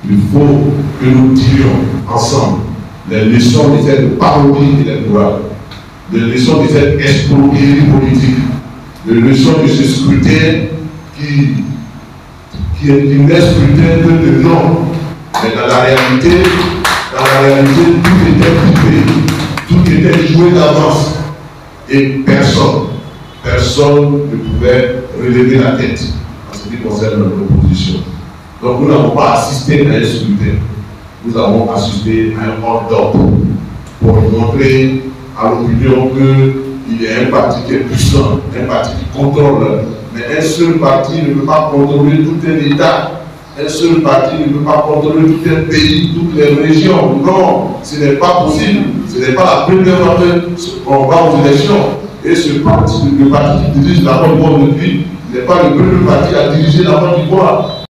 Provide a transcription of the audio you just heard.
Il faut que nous tirions ensemble les leçons de cette parodie électorale, les leçons de cette escroquerie politique, les leçons de ce scrutin qui n'est scrutin que de nom. Mais dans la réalité, tout était coupé, tout était joué d'avance. Et personne ne pouvait relever la tête en ce qui concerne l'opposition. Donc nous n'avons pas assisté à un scrutin, nous avons assisté à un hold-up pour montrer à l'opinion qu'il y a un parti qui est puissant, un parti qui contrôle, mais un seul parti ne peut pas contrôler tout un État. Un seul parti ne peut pas contrôler tout un pays, toutes les régions. Non, ce n'est pas possible. Ce n'est pas la première fois qu'on va aux élections. Et ce parti, le parti qui dirige la Côte d'Ivoire depuis, n'est pas le premier parti à diriger la Côte d'Ivoire.